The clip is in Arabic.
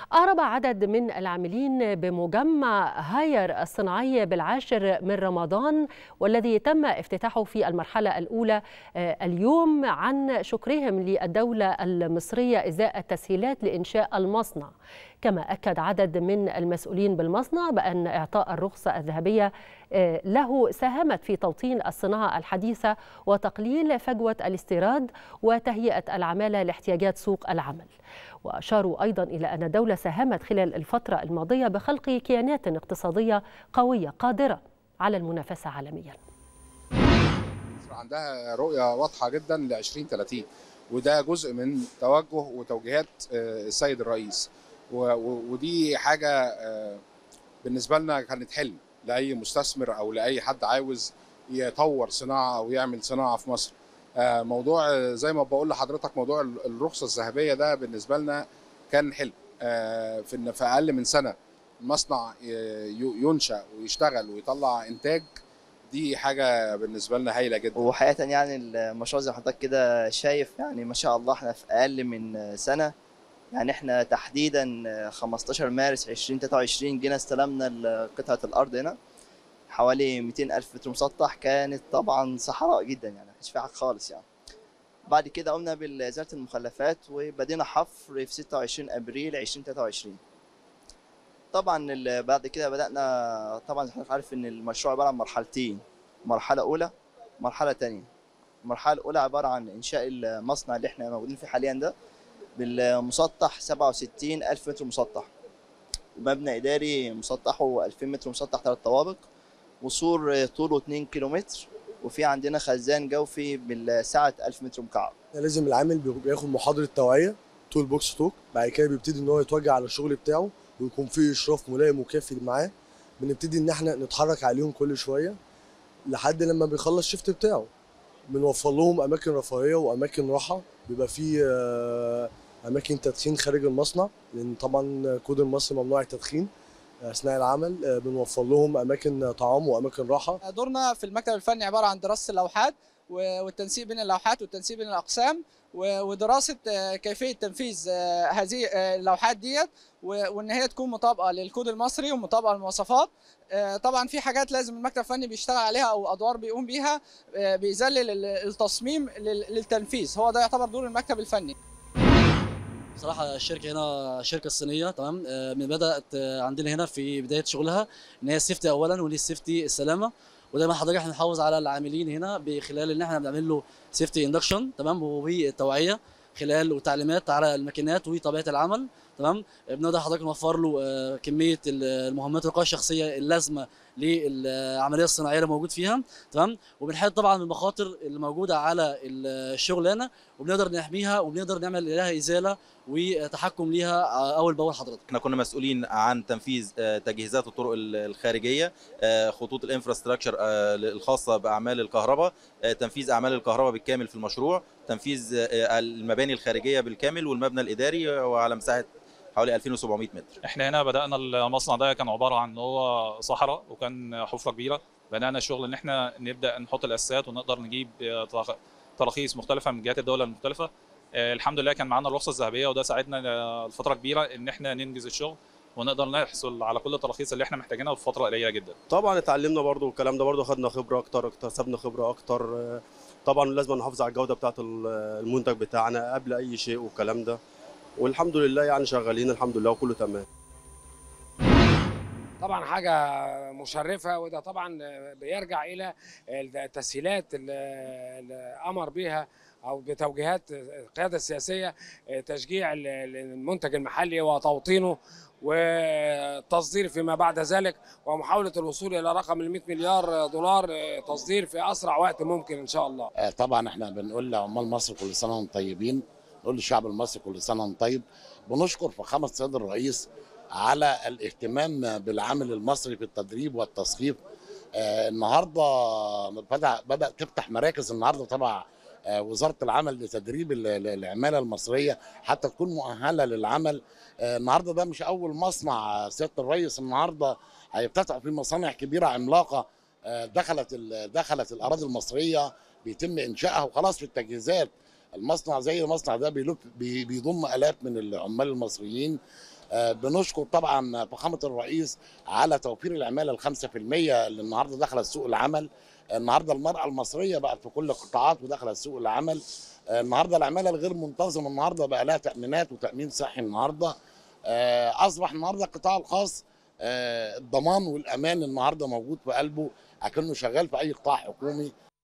أعرب عدد من العاملين بمجمع هاير الصناعي بالعاشر من رمضان والذي تم افتتاحه في المرحلة الأولى اليوم عن شكرهم للدولة المصرية إزاء التسهيلات لإنشاء المصنع. كما أكد عدد من المسؤولين بالمصنع بأن إعطاء الرخصة الذهبية له ساهمت في توطين الصناعة الحديثة وتقليل فجوة الاستيراد وتهيئة العمالة لاحتياجات سوق العمل. وأشاروا أيضا إلى أن الدولة ساهمت خلال الفترة الماضية بخلق كيانات اقتصادية قوية قادرة على المنافسة عالميا. مصر عندها رؤية واضحة جدا ل 2030 وده جزء من توجه وتوجيهات السيد الرئيس، ودي حاجة بالنسبة لنا كانت حلم لأي مستثمر أو لأي حد عاوز يطور صناعة أو يعمل صناعة في مصر. موضوع زي ما بقول لحضرتك، موضوع الرخصة الذهبية ده بالنسبة لنا كان حلم. في أقل من سنة مصنع ينشأ ويشتغل ويطلع إنتاج، دي حاجة بالنسبة لنا هايلة جدا. وحقيقة يعني المشروع زي حضرتك كده شايف، يعني ما شاء الله احنا في أقل من سنة، يعني احنا تحديدا 15 مارس 2023 جينا استلمنا قطعة الأرض هنا حوالي 200,000 متر مسطح. كانت طبعا صحراء جدا، يعني مفيش فيها حاجة خالص يعني. بعد كده قمنا بإزالة المخلفات وبدينا حفر في 26 أبريل 2023. طبعا بعد كده بدأنا، طبعا حضرتك عارف إن المشروع عبارة عن مرحلتين، مرحلة أولى مرحلة تانية. المرحلة الأولى عبارة عن إنشاء المصنع اللي احنا موجودين فيه حاليا ده بالمسطح 67,000 متر مسطح، ومبنى إداري مسطحه 2000 متر مسطح 3 طوابق، وسور طوله 2 كيلومتر، وفي عندنا خزان جوفي بالسعة 1000 متر مكعب. لازم العامل بياخد محاضرة توعية تول بوكس توك، بعد كده بيبتدي ان هو يتوجه على الشغل بتاعه ويكون فيه اشراف ملائم وكافي معاه. بنبتدي ان احنا نتحرك عليهم كل شوية لحد لما بيخلص الشيفت بتاعه. بنوفر لهم اماكن رفاهية واماكن راحة، بيبقى فيه اماكن تدخين خارج المصنع لان طبعا كود المصري ممنوع التدخين اثناء العمل. بنوفر لهم اماكن طعام واماكن راحه. دورنا في المكتب الفني عباره عن دراسه اللوحات والتنسيق بين اللوحات والتنسيق بين الاقسام ودراسه كيفيه تنفيذ هذه اللوحات ديت، وان هي تكون مطابقه للكود المصري ومطابقه للمواصفات. طبعا في حاجات لازم المكتب الفني بيشتغل عليها او ادوار بيقوم بيها بيذلل التصميم للتنفيذ. هو ده يعتبر دور المكتب الفني. صراحة الشركة هنا شركة صينية تمام. من بدأت عندنا هنا في بداية شغلها ان هي السيفتي اولا، وليه السيفتي السلامة. ودايما حضرتك احنا بنحافظ على العاملين هنا بخلال ان احنا بنعمل له سيفتي اندكشن تمام، والتوعية خلال وتعليمات على الماكينات وطبيعة العمل تمام. بنقدر حضرتك نوفر له كمية المهمات الوقاية الشخصية اللازمة للعمليه الصناعيه اللي موجود فيها تمام. وبنحد طبعا من المخاطر اللي موجوده على الشغلانه، وبنقدر نحميها وبنقدر نعمل لها ازاله وتحكم ليها اول باول. حضرتك احنا كنا مسؤولين عن تنفيذ تجهيزات الطرق الخارجيه، خطوط الانفراستراكشر الخاصه باعمال الكهرباء، تنفيذ اعمال الكهرباء بالكامل في المشروع، تنفيذ المباني الخارجيه بالكامل والمبنى الاداري وعلى مساحه حوالي 2700 متر. احنا هنا بدأنا المصنع ده كان عبارة عن ان هو صحراء وكان حفرة كبيرة. بدأنا الشغل ان احنا نبدأ نحط الأساسات ونقدر نجيب تراخيص مختلفة من جهات الدولة المختلفة. الحمد لله كان معانا الرخصة الذهبية، وده ساعدنا لفترة كبيرة ان احنا ننجز الشغل ونقدر نحصل على كل التراخيص اللي احنا محتاجينها في فترة قليلة جدا. طبعا اتعلمنا برضو الكلام ده، برضو خدنا خبرة اكتر، اكتسبنا خبرة اكتر. طبعا لازم نحافظ على الجودة بتاعة المنتج بتاعنا قبل اي شيء والكلام ده، والحمد لله يعني شغالين الحمد لله وكله تمام. طبعا حاجة مشرفة، وده طبعا بيرجع إلى التسهيلات اللي أمر بها أو بتوجيهات القيادة السياسية، تشجيع المنتج المحلي وتوطينه والتصدير فيما بعد ذلك، ومحاولة الوصول إلى رقم 100 مليار دولار تصدير في أسرع وقت ممكن إن شاء الله. طبعا احنا بنقول لعمال مصر كل سنة وانتم طيبين، نقول للشعب المصري كل سنة وانتم طيب. بنشكر فخامة السيد الرئيس على الاهتمام بالعامل المصري في التدريب والتثقيف. النهارده بدأ تفتح مراكز النهارده تبع وزارة العمل لتدريب العمالة المصرية حتى تكون مؤهلة للعمل. النهارده ده مش أول مصنع سيادة الرئيس، النهارده هيفتتح في مصانع كبيرة عملاقة دخلت الأراضي المصرية بيتم إنشائها وخلاص في التجهيزات. المصنع زي المصنع ده بيضم آلاف من العمال المصريين. بنشكر طبعا فخامه الرئيس على توفير العماله ال5% اللي النهارده داخله سوق العمل. النهارده المراه المصريه بقت في كل القطاعات وداخله سوق العمل. النهارده العماله الغير منتظمه النهارده بقى لها تامينات وتامين صحي. النهارده اصبح النهارده القطاع الخاص الضمان والامان النهارده موجود في قلبه، اكنه شغال في اي قطاع حكومي.